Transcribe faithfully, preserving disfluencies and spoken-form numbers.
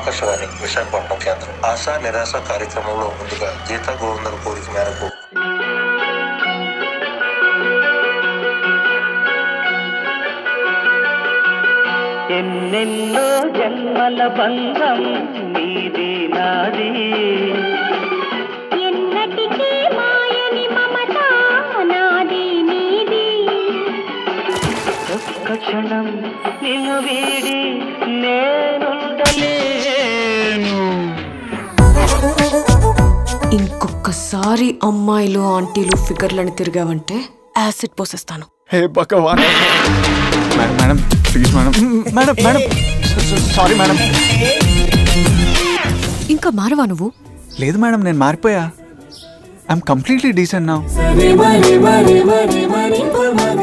ఆకాశవాణి విశాఖపట్నం కేంద్రం. ఆశా నిరాశ కార్యక్రమంలో ముందుగా గీతా గోవిందం కోరిక మేరకు ఎన్నెన్నో జన్మల బంధం నీది నాది, ఎన్నటికీ మాయని మమత నాది నీది, ఒక్క క్షణం నిన్ను వీడి నేనుండలేను. ఇంకొకసారి అమ్మాయిలు ఆంటీలు ఫిగర్లని తిరిగావంటే యాసిడ్ పోసేస్తాను. హే భగవాన్. Madam madam please madam. Madam madam sorry madam. ఇంకా మారవా నువ్వు? లేదు మేడం, నేను మారిపోయా. I'm completely decent now.